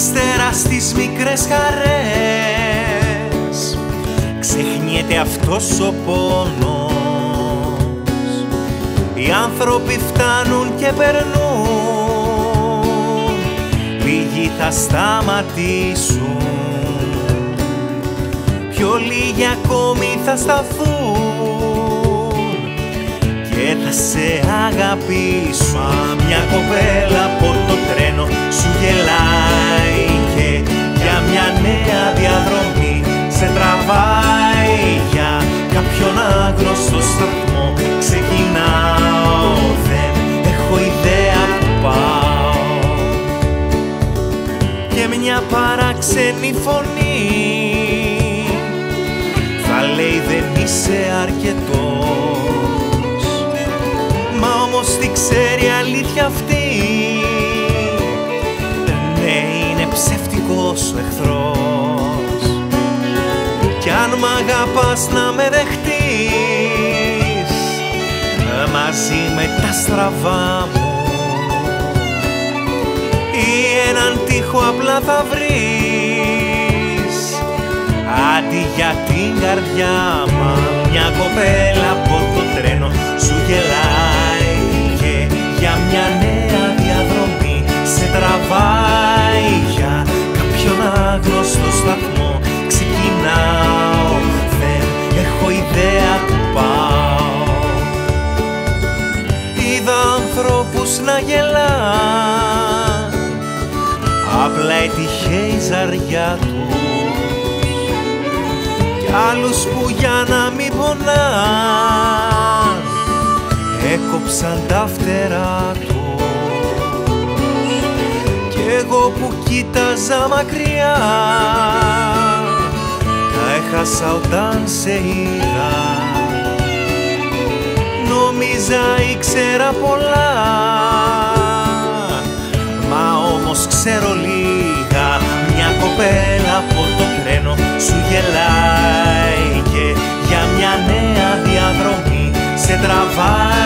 Ύστερα στις μικρές χαρές ξεχνιέται αυτός ο πόνος. Οι άνθρωποι φτάνουν και περνούν, λίγοι θα σταματήσουν, πιο λίγοι ακόμη θα σταθούν και θα σε αγαπήσουν. Μια κοπέλα από το τρένο σου γελάει και για μια νέα διαδρομή σε τραβάει. Για κάποιον άγνωστο σταθμό ξεκινάω, δεν έχω ιδέα που πάω. Και μια παράξενη φωνή θα λέει δεν είσαι αρκετός. Μα όμως τι ξέρει αλήθεια αυτή, ναι, είναι ψευτικός ο εχθρός. Κι αν μ' αγαπάς να με δεχτείς μαζί με τα στραβά μου, ή έναν τοίχο απλά θα βρεις αντί για την καρδιά μου. Μια κοπέλα από το τρένο σου γελάει και για μια νέα διαδρομή σε τραβάει. Για κάποιον άγνωστο σταθμό ξεκινάω, δεν έχω ιδέα που πάω. Είδα ανθρώπους να γελάν, απλά έτυχε η ζαριά τους, κι άλλους που για να μην πονάν έκοψαν τα φτερά τους. Κι εγώ που κοίταζα μακριά τα έχασα όταν σε είδα. Νόμιζα ήξερα πολλά, μα όμως ξέρω λίγα. Μια κοπέλα από το τρένο σου γελάει και για μια νέα διαδρομή σε τραβάει.